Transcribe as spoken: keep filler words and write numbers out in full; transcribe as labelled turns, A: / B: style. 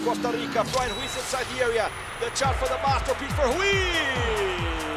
A: Costa Rica. Brian Ruiz inside the area. The shot for the masterpiece for Ruiz.